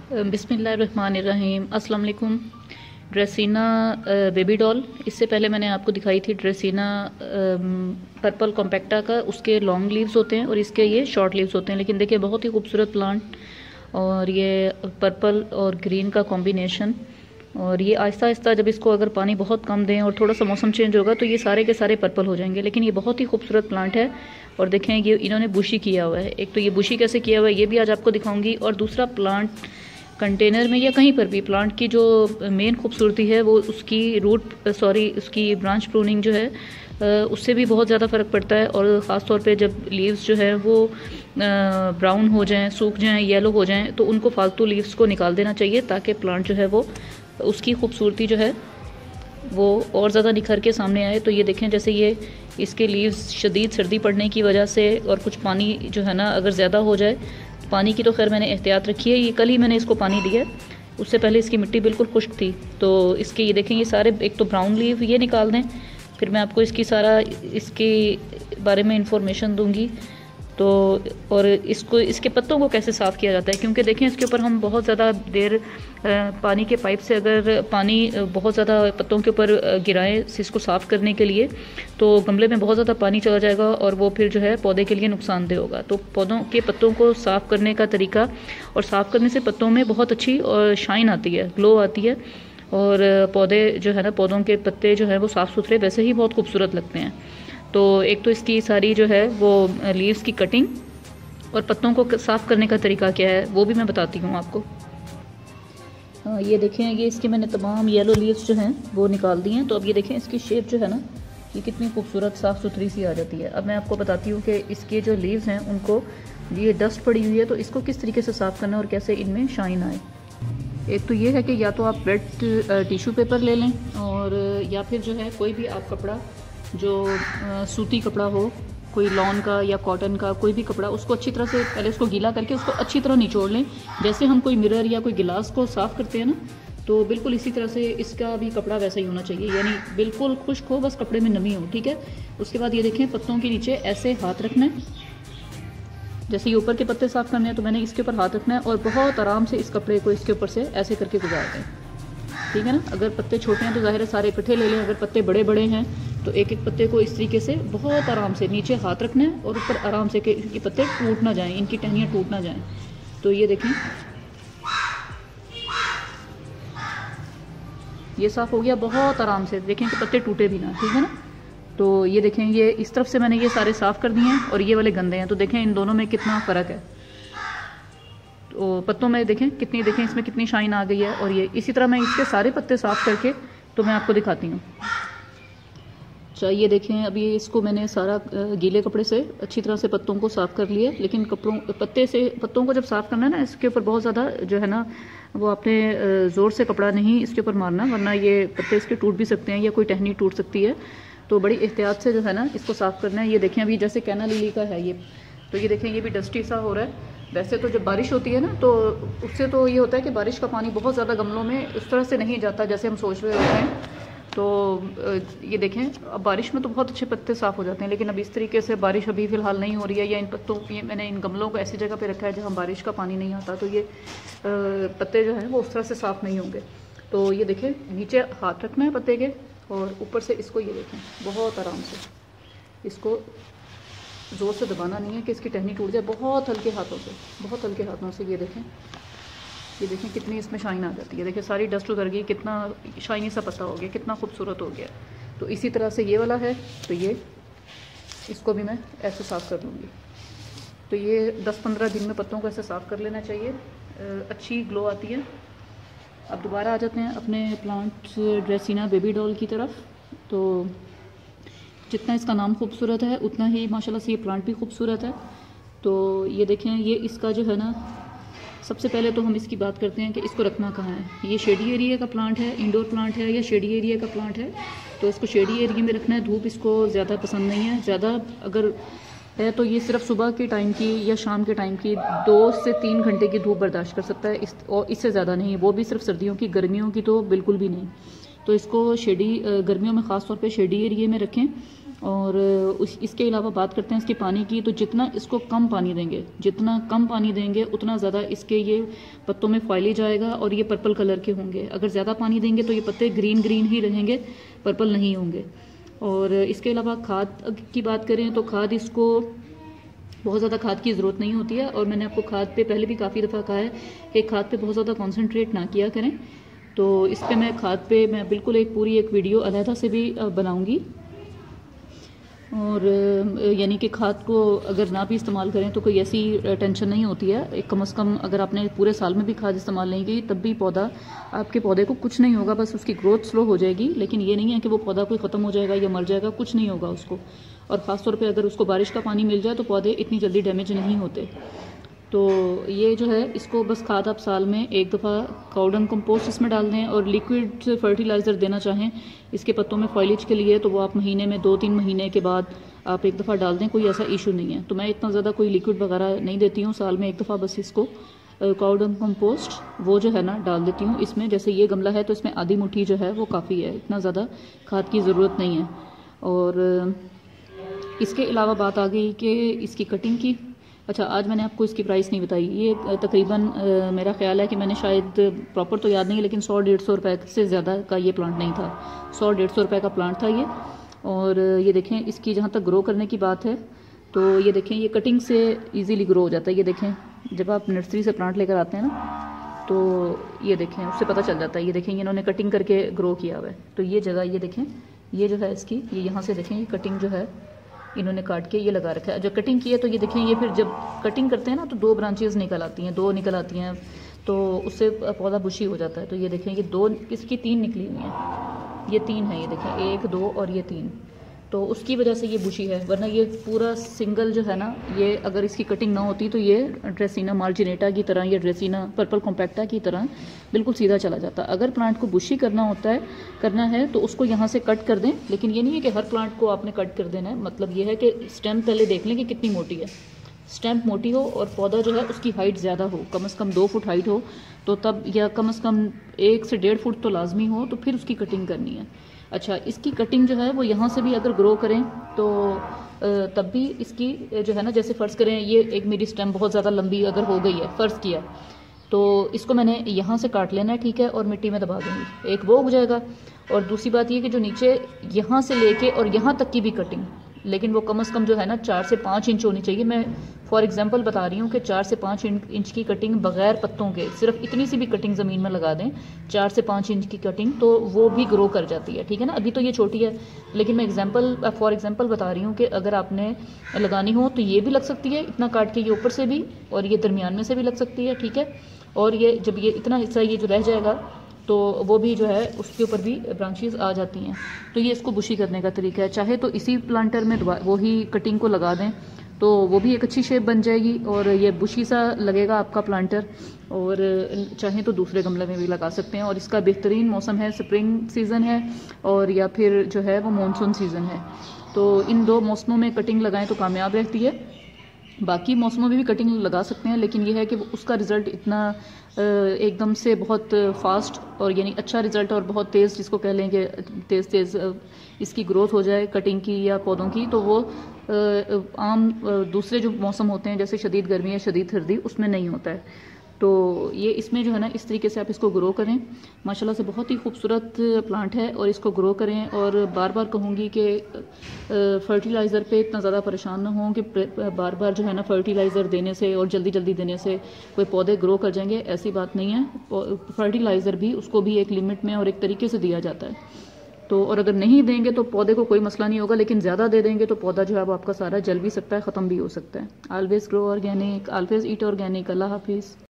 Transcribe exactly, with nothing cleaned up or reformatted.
बिस्मिल्लाहिर्रहमानिर्रहीम। अस्सलाम वालेकुम। ड्रेसिना बेबी डॉल, इससे पहले मैंने आपको दिखाई थी ड्रेसिना पर्पल कॉम्पैक्टा का। उसके लॉन्ग लीव्स होते हैं और इसके ये शॉर्ट लीव्स होते हैं, लेकिन देखिए बहुत ही खूबसूरत प्लांट। और ये पर्पल और ग्रीन का कॉम्बिनेशन। और ये आहिस्ता आहिस्ता जब इसको अगर पानी बहुत कम दें और थोड़ा सा मौसम चेंज होगा तो ये सारे के सारे पर्पल हो जाएंगे। लेकिन ये बहुत ही खूबसूरत प्लांट है। और देखें ये इन्होंने बुशी किया हुआ है। एक तो ये बुशी कैसे किया हुआ है ये भी आज आपको दिखाऊंगी, और दूसरा प्लांट कंटेनर में या कहीं पर भी प्लांट की जो मेन खूबसूरती है वो उसकी रूट सॉरी उसकी ब्रांच प्रूनिंग जो है उससे भी बहुत ज़्यादा फ़र्क पड़ता है। और ख़ास तौर पे जब लीव्स जो है वो ब्राउन हो जाएं, सूख जाएं, येलो हो जाएं, तो उनको फालतू लीव्स को निकाल देना चाहिए ताकि प्लांट जो है वो उसकी खूबसूरती जो है वो और ज़्यादा निखर के सामने आए। तो ये देखें जैसे ये इसके लीव्स शदीद सर्दी पड़ने की वजह से और कुछ पानी जो है ना अगर ज़्यादा हो जाए, पानी की तो खैर मैंने एहतियात रखी है। ये कल ही मैंने इसको पानी दिया, उससे पहले इसकी मिट्टी बिल्कुल खुश्क थी। तो इसके ये देखें ये सारे एक तो ब्राउन लीव ये निकाल दें, फिर मैं आपको इसकी सारा इसके बारे में इंफॉर्मेशन दूंगी। तो और इसको इसके पत्तों को कैसे साफ़ किया जाता है, क्योंकि देखें इसके ऊपर हम बहुत ज़्यादा देर पानी के पाइप से अगर पानी बहुत ज़्यादा पत्तों के ऊपर गिराएं इसको साफ़ करने के लिए तो गमले में बहुत ज़्यादा पानी चला जाएगा और वो फिर जो है पौधे के लिए नुकसानदेह होगा। तो पौधों के पत्तों को साफ़ करने का तरीका, और साफ़ करने से पत्तों में बहुत अच्छी और शाइन आती है, ग्लो आती है, और पौधे जो है ना पौधों के पत्ते जो है वो साफ़ सुथरे वैसे ही बहुत खूबसूरत लगते हैं। तो एक तो इसकी सारी जो है वो लीव्स की कटिंग और पत्तों को साफ़ करने का तरीका क्या है वो भी मैं बताती हूँ आपको। हाँ ये देखें ये इसके मैंने तमाम येलो लीव्स जो हैं वो निकाल दी हैं। तो अब ये देखें इसकी शेप जो है ना ये कितनी खूबसूरत साफ़ सुथरी सी आ जाती है। अब मैं आपको बताती हूँ कि इसके जो लीव्स हैं उनको ये डस्ट पड़ी हुई है तो इसको किस तरीके से साफ़ करना है और कैसे इनमें शाइन आए। एक तो ये है कि या तो आप वेट टिश्यू पेपर ले लें और या फिर जो है कोई भी आप कपड़ा जो आ, सूती कपड़ा हो, कोई लॉन का या कॉटन का कोई भी कपड़ा, उसको अच्छी तरह से पहले उसको गीला करके उसको अच्छी तरह निचोड़ लें। जैसे हम कोई मिरर या कोई गिलास को साफ़ करते हैं ना, तो बिल्कुल इसी तरह से इसका भी कपड़ा वैसा ही होना चाहिए, यानी बिल्कुल खुश्क हो, बस कपड़े में नमी हो, ठीक है। उसके बाद ये देखें पत्तों के नीचे ऐसे हाथ रखना है, जैसे ये ऊपर के पत्ते साफ़ करने हैं तो मैंने इसके ऊपर हाथ रखना है और बहुत आराम से इस कपड़े को इसके ऊपर से ऐसे करके गुजार दें, ठीक है ना। अगर पत्ते छोटे हैं तो ज़ाहिर है सारे इकट्ठे ले लें, अगर पत्ते बड़े बड़े हैं तो एक एक पत्ते को इस तरीके से बहुत आराम से नीचे हाथ रखना है और ऊपर आराम से कि इनके पत्ते टूट ना जाएं, इनकी टहनियाँ टूट ना जाएं। तो ये देखें ये साफ़ हो गया बहुत आराम से, देखें कि पत्ते टूटे भी ना, ठीक है ना। तो ये देखें ये इस तरफ से मैंने ये सारे साफ़ कर दिए हैं और ये वाले गंदे हैं। तो देखें इन दोनों में कितना फ़र्क है। तो पत्तों में देखें कितनी, देखें इसमें कितनी शाइन आ गई है। और ये इसी तरह मैं इसके सारे पत्ते साफ़ करके तो मैं आपको दिखाती हूँ। अच्छा ये देखें अभी इसको मैंने सारा गीले कपड़े से अच्छी तरह से पत्तों को साफ़ कर लिया, लेकिन कपड़ों पत्ते से पत्तों को जब साफ़ करना है ना इसके ऊपर बहुत ज़्यादा जो है ना वो आपने ज़ोर से कपड़ा नहीं इसके ऊपर मारना, वरना ये पत्ते इसके टूट भी सकते हैं या कोई टहनी टूट सकती है। तो बड़ी एहतियात से जो है ना इसको साफ़ करना है। ये देखें अभी जैसे कैना लिली का है ये, तो ये देखें ये भी डस्टी सा हो रहा है। वैसे तो जब बारिश होती है ना तो उससे तो ये होता है कि बारिश का पानी बहुत ज़्यादा गमलों में उस तरह से नहीं जाता जैसे हम सोच रहे होते हैं। तो ये देखें अब बारिश में तो बहुत अच्छे पत्ते साफ़ हो जाते हैं, लेकिन अब इस तरीके से बारिश अभी फ़िलहाल नहीं हो रही है, या इन पत्तों ये मैंने इन गमलों को ऐसी जगह पे रखा है जहाँ बारिश का पानी नहीं आता, तो ये पत्ते जो हैं वो उस तरह से साफ़ नहीं होंगे। तो ये देखें नीचे हाथ रखना है पत्ते के और ऊपर से इसको ये देखें बहुत आराम से इसको ज़ोर से दबाना नहीं है कि इसकी टहनी टूट जाए, बहुत हल्के हाथों से, बहुत हल्के हाथों से। ये देखें ये देखें कितनी इसमें शाइन आ जाती है। देखिए सारी डस्ट उतर गई, कितना शाइनी सा पत्ता हो गया, कितना खूबसूरत हो गया। तो इसी तरह से ये वाला है, तो ये इसको भी मैं ऐसे साफ़ कर लूँगी। तो ये दस पंद्रह दिन में पत्तों को ऐसे साफ़ कर लेना चाहिए, अच्छी ग्लो आती है। अब दोबारा आ जाते हैं अपने प्लांट ड्रेसिना बेबी डॉल की तरफ। तो जितना इसका नाम खूबसूरत है उतना ही माशाल्लाह से ये प्लांट भी खूबसूरत है। तो ये देखें ये इसका जो है ना सबसे पहले तो हम इसकी बात करते हैं कि इसको रखना कहाँ है। ये शेडी एरिया का प्लांट है, इंडोर प्लांट है या शेडी एरिया का प्लांट है, तो इसको शेडी एरिया में रखना है। धूप इसको ज़्यादा पसंद नहीं है, ज़्यादा अगर है तो ये सिर्फ सुबह के टाइम की या शाम के टाइम की दो से तीन घंटे की धूप बर्दाश्त कर सकता है, इस और इससे ज़्यादा नहीं, वो भी सिर्फ सर्दियों की, गर्मियों की तो बिल्कुल भी नहीं। तो इसको शेडी गर्मियों में ख़ास तौर पे शेडी एरिया में रखें और उस इसके अलावा बात करते हैं इसके पानी की, तो जितना इसको कम पानी देंगे, जितना कम पानी देंगे उतना ज़्यादा इसके ये पत्तों में फॉइलेज आएगा और ये पर्पल कलर के होंगे। अगर ज़्यादा पानी देंगे तो ये पत्ते ग्रीन ग्रीन ही रहेंगे, पर्पल नहीं होंगे। और इसके अलावा खाद की बात करें तो खाद इसको बहुत ज़्यादा खाद की ज़रूरत नहीं होती है, और मैंने आपको खाद पे पहले भी काफ़ी दफ़ा कहा है कि खाद पे बहुत ज़्यादा कॉन्सेंट्रेट ना किया करें। तो इस पे मैं खाद पे मैं बिल्कुल एक पूरी एक वीडियो अलहदा से भी बनाऊंगी। और यानी कि खाद को अगर ना भी इस्तेमाल करें तो कोई ऐसी टेंशन नहीं होती है। एक कम से कम अगर आपने पूरे साल में भी खाद इस्तेमाल नहीं की तब भी पौधा आपके पौधे को कुछ नहीं होगा, बस उसकी ग्रोथ स्लो हो जाएगी। लेकिन ये नहीं है कि वो पौधा कोई ख़त्म हो जाएगा या मर जाएगा, कुछ नहीं होगा उसको। और ख़ासतौर पे अगर उसको बारिश का पानी मिल जाए तो पौधे इतनी जल्दी डैमेज नहीं होते। तो ये जो है इसको बस खाद आप साल में एक दफ़ा काउडंग कंपोस्ट इसमें डाल दें, और लिक्विड फर्टिलाइज़र देना चाहें इसके पत्तों में फॉइलेज के लिए तो वो आप महीने में दो तीन महीने के बाद आप एक दफ़ा डाल दें, कोई ऐसा इशू नहीं है। तो मैं इतना ज़्यादा कोई लिक्विड वगैरह नहीं देती हूँ, साल में एक दफ़ा बस इसको काउडंग कंपोस्ट वो जो है ना डाल देती हूँ इसमें। जैसे ये गमला है तो इसमें आधी मुट्ठी जो है वो काफ़ी है, इतना ज़्यादा खाद की ज़रूरत नहीं है। और इसके अलावा बात आ गई कि इसकी कटिंग की। अच्छा, आज मैंने आपको इसकी प्राइस नहीं बताई। ये तकरीबन मेरा ख्याल है कि मैंने शायद प्रॉपर तो याद नहीं है लेकिन सौ डेढ़ सौ रुपये से ज़्यादा का ये प्लांट नहीं था, सौ डेढ़ सौ रुपये का प्लांट था ये। और ये देखें इसकी जहाँ तक ग्रो करने की बात है तो ये देखें ये कटिंग से इजीली ग्रो हो जाता है। ये देखें जब आप नर्सरी से प्लांट लेकर आते हैं ना तो ये देखें उससे पता चल जाता है। ये देखें इन्होंने कटिंग करके ग्रो किया हुआ है। तो ये जगह ये देखें ये जो है इसकी, ये यहाँ से देखें ये कटिंग जो है इन्होंने काट के ये लगा रखा है। जो कटिंग की है तो ये देखें ये फिर जब कटिंग करते हैं ना तो दो ब्रांचेस निकल आती हैं, दो निकल आती हैं, तो उससे पौधा बुशी हो जाता है। तो ये देखें ये दो इसकी तीन निकली हुई हैं, ये तीन है, ये देखें एक दो और ये तीन, तो उसकी वजह से ये बुशी है। वरना ये पूरा सिंगल जो है ना, ये अगर इसकी कटिंग ना होती तो ये ड्रेसिना मार्जिनेटा की तरह, ये ड्रेसिना पर्पल कॉम्पैक्टा की तरह बिल्कुल सीधा चला जाता। अगर प्लांट को बुशी करना होता है करना है तो उसको यहाँ से कट कर दें। लेकिन ये नहीं है कि हर प्लांट को आपने कट कर देना है, मतलब ये है कि स्टेम पहले देख लें कि कितनी मोटी है। स्टेम मोटी हो और पौधा जो है उसकी हाइट ज़्यादा हो, कम से कम दो फुट हाइट हो तो तब, या कम से कम एक से डेढ़ फुट तो लाजमी हो, तो फिर उसकी कटिंग करनी है। अच्छा, इसकी कटिंग जो है वो यहाँ से भी अगर ग्रो करें तो तब भी इसकी जो है ना, जैसे फ़र्ज़ करें ये एक मेरी स्टेम बहुत ज़्यादा लंबी अगर हो गई है, फ़र्ज़ किया, तो इसको मैंने यहाँ से काट लेना है, ठीक है, और मिट्टी में दबा दूँगी, एक वो हो जाएगा। और दूसरी बात ये कि जो नीचे यहाँ से लेके और यहाँ तक की भी कटिंग, लेकिन वो कम से कम जो है ना चार से पाँच इंच होनी चाहिए। मैं फॉर एग्जांपल बता रही हूँ कि चार से पाँच इंच की कटिंग बगैर पत्तों के, सिर्फ इतनी सी भी कटिंग ज़मीन में लगा दें, चार से पाँच इंच की कटिंग, तो वो भी ग्रो कर जाती है, ठीक है ना। अभी तो ये छोटी है लेकिन मैं एग्जांपल फॉर एग्जांपल बता रही हूँ कि अगर आपने लगानी हो तो ये भी लग सकती है, इतना काट के ये ऊपर से भी, और ये दरमियान में से भी लग सकती है, ठीक है। और ये जब ये इतना हिस्सा ये जो रह जाएगा तो वो भी जो है उसके ऊपर भी ब्रांचेस आ जाती हैं। तो ये इसको बुशी करने का तरीका है। चाहे तो इसी प्लांटर में वो ही कटिंग को लगा दें तो वो भी एक अच्छी शेप बन जाएगी और ये बुशी सा लगेगा आपका प्लांटर, और चाहे तो दूसरे गमले में भी लगा सकते हैं। और इसका बेहतरीन मौसम है, स्प्रिंग सीज़न है और या फिर जो है वो मानसून सीज़न है। तो इन दो मौसमों में कटिंग लगाएं तो कामयाब रहती है। बाकी मौसमों में भी कटिंग लगा सकते हैं, लेकिन यह है कि उसका रिज़ल्ट इतना एकदम से बहुत फास्ट और यानी अच्छा रिज़ल्ट और बहुत तेज़, जिसको कह लेंगे तेज़ तेज़ इसकी ग्रोथ हो जाए कटिंग की या पौधों की, तो वो आम दूसरे जो मौसम होते हैं जैसे शदीद गर्मी या शदीद सर्दी उसमें नहीं होता है। तो ये इसमें जो है ना इस तरीके से आप इसको ग्रो करें। माशाल्लाह से बहुत ही खूबसूरत प्लांट है और इसको ग्रो करें। और बार बार कहूँगी कि फर्टिलाइज़र पे इतना ज़्यादा परेशान ना हों कि बार बार जो है ना फर्टिलाइज़र देने से और जल्दी जल्दी देने से कोई पौधे ग्रो कर जाएंगे, ऐसी बात नहीं है। फर्टिलाइज़र भी उसको भी एक लिमिट में और एक तरीके से दिया जाता है। तो और अगर नहीं देंगे तो पौधे को कोई मसला नहीं होगा, लेकिन ज़्यादा दे देंगे तो पौधा जो है वो आपका सारा जल भी सकता है, ख़त्म भी हो सकता है। Always grow organic, always eat organic. अल्लाह हाफिज़।